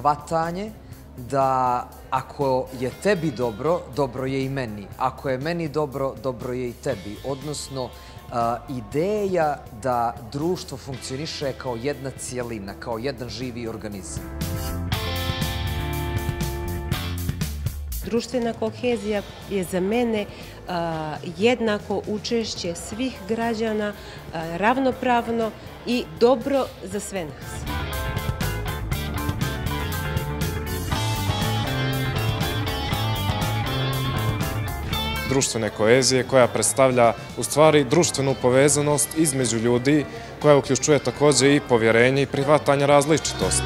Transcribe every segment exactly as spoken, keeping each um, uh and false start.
shvatanje da ako je tebi dobro, dobro je i meni. Ako je meni dobro, dobro je i tebi. Odnosno, ideja da društvo funkcioniše kao jedna cijelina, kao jedan živi organizam. Društvena kohezija je za mene jednako učešće svih građana, ravnopravno i dobro za sve nas. Društvene kohezije koja predstavlja u stvari društvenu povezanost između ljudi koja uključuje također i povjerenje i prihvatanje različitosti.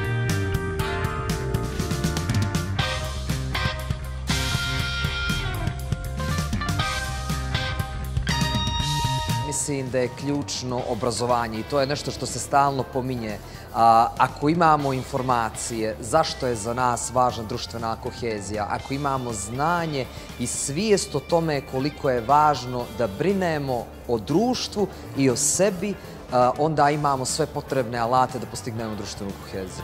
Mislim da je ključno obrazovanje i to je nešto što se stalno pominje. Ako imamo informacije zašto je za nas važna društvena kohezija, ako imamo znanje i svijest o tome koliko je važno da brinemo o društvu i o sebi, onda imamo sve potrebne alate da postignemo društvenu koheziju.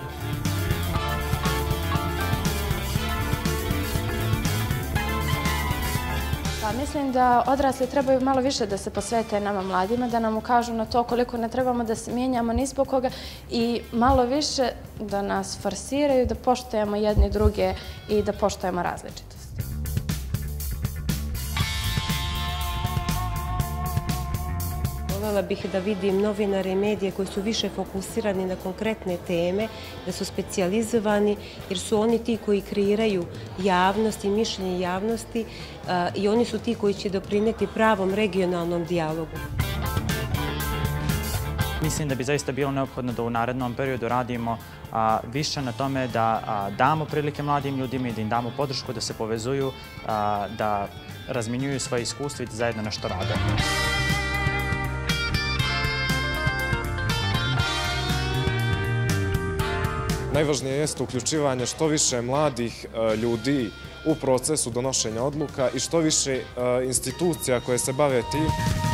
Mislim da odrasli trebaju malo više da se posvete nama mladima, da nam ukažu na to koliko ne trebamo da se mijenjamo ni zbog koga i malo više da nas forsiraju, da poštujemo jedni druge i da poštujemo različitosti. Voljela bih da vidim novinare i medije koji su više fokusirani na konkretne teme, da su specijalizovani jer su oni ti koji kreiraju javnost i mišljenje javnosti i oni su ti koji će doprinijeti pravom regionalnom dijalogu. Mislim da bi zaista bilo neophodno da u narednom periodu radimo više na tome da damo prilike mladim ljudima i da im damo podršku da se povezuju, da razminjuju svoje iskustvo i da zajedno nešto rade. Najvažnije jeste uključivanje što više mladih ljudi u procesu donošenja odluka i što više institucija koje se bave tim.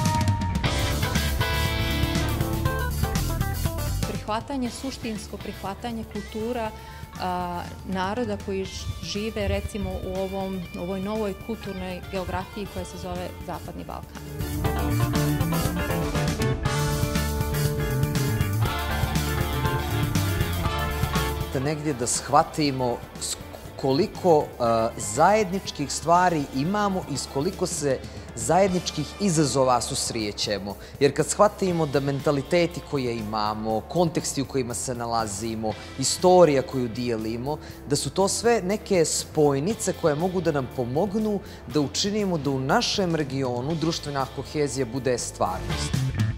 Prihvatanje, suštinsko prihvatanje kultura naroda koji žive recimo u ovoj novoj kulturnoj geografiji koja se zove Zapadni Balkan. Negdje da shvatimo koliko zajedničkih stvari imamo i s koliko se zajedničkih izazova susrećemo. Jer kad shvatimo da mentaliteti koje imamo, konteksti u kojima se nalazimo, istorija koju dijelimo, da su to sve neke spojnice koje mogu da nam pomognu da učinimo da u našem regionu društvena kohezija bude stvarnost.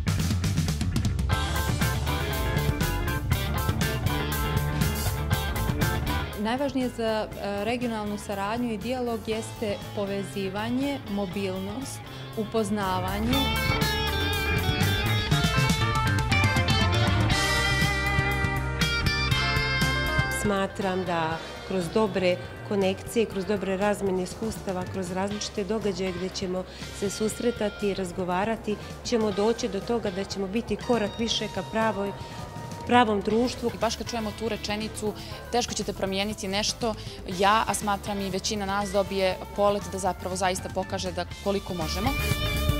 Najvažnije za regionalnu saradnju i dijalog jeste povezivanje, mobilnost, upoznavanje. Smatram da kroz dobre konekcije, kroz dobre razmjene iskustava, kroz različite događaje gdje ćemo se susretati i razgovarati, ćemo doći do toga da ćemo biti korak više ka pravoj pravom društvu. Baš kad čujemo tu rečenicu, teško ćete promijeniti nešto, ja, a smatram i većina nas, dobije polet da zapravo zaista pokaže da koliko možemo.